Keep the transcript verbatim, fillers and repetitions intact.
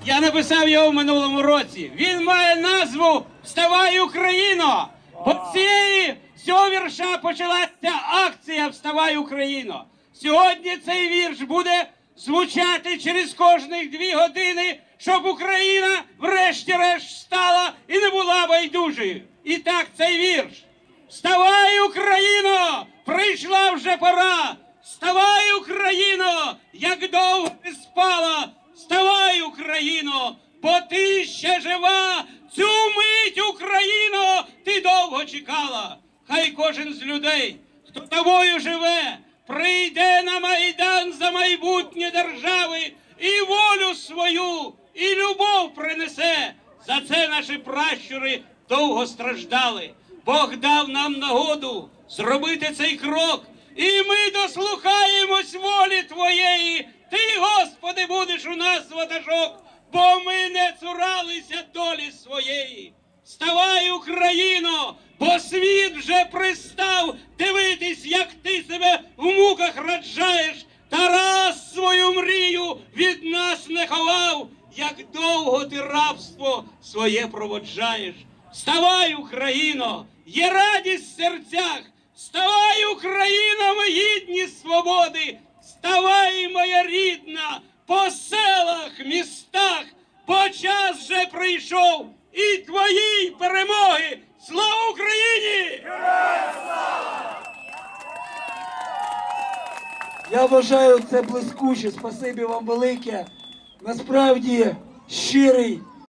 Я написав його в минулому році. Він має назву «Вставай, Україно!». Бо цієї, з цього вірша почалася акція «Вставай, Україно!». Сьогодні цей вірш буде звучати через кожних дві години, щоб Україна врешті-решт встала і не була байдужою. І так цей вірш. «Вставай, Україно! Прийшла вже пора! Вставай, Україно! Як довго ти спала! Вставай, Україно! Бо ти ще жива! Цю мить, Україно, ти довго чекала! Хай кожен з людей, хто тобою живе, прийде на Майдан за майбутнє держави і волю свою, і любов принесе. За це наші пращури довго страждали. Бог дав нам нагоду зробити цей крок, і ми дослухаємось волі Твоєї. Ти, Господи, будеш у нас ватажок, бо ми не цуралися долі своєї. Вставай, Україно, бо світ вже пристав дивитись, як ти себе в муках раджаєш. Тарас свою мрію від нас не ховав, як довго ти рабство своє проводжаєш. Вставай, Україно, є радість в серцях, вставай, Україно, ми гідні свободи, вставай, моя рідна, по селах, містах, бо час вже прийшов і твоїй перемоги. Слава Україні! Я вважаю, це блискуче. Спасибі вам велике. Насправді щирий